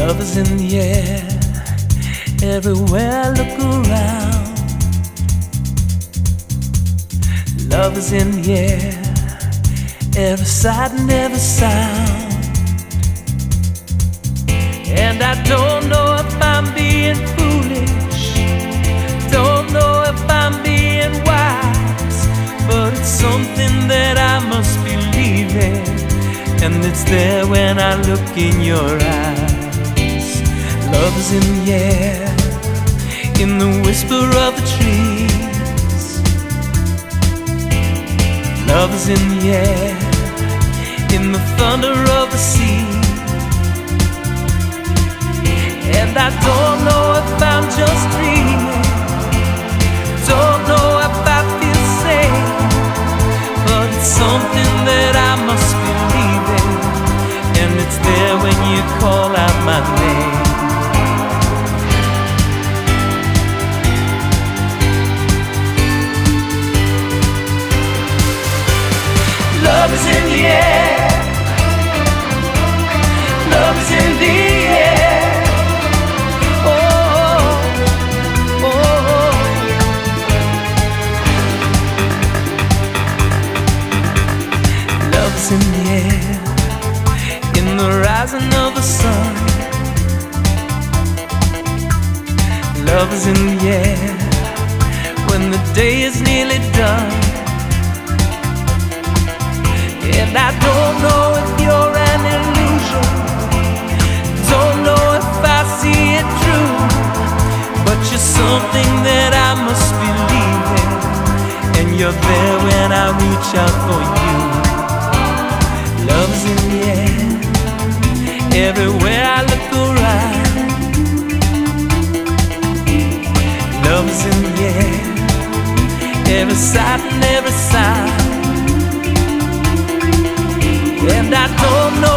Love is in the air, everywhere I look around. Love is in the air, every sight and every sound. And I don't know if I'm being foolish, don't know if I'm being wise, but it's something that I must believe in, and it's there when I look in your eyes. Love is in the air, in the whisper of the trees. Love is in the air, in the thunder of the sea. And I don't know if I'm just dreaming, don't know if I feel safe, but it's something that I must believe in, and it's there when you call out my name. Love is in the air, love is in the air. Oh, oh, oh. Love is in the air, in the rising of the sun. Love is in the air, when the day is nearly done. And I don't know if you're an illusion, don't know if I see it true, but you're something that I must believe in, and you're there when I reach out for you. Love's in the air, everywhere I look around. Love's in the air, every sight and every sound. And I don't know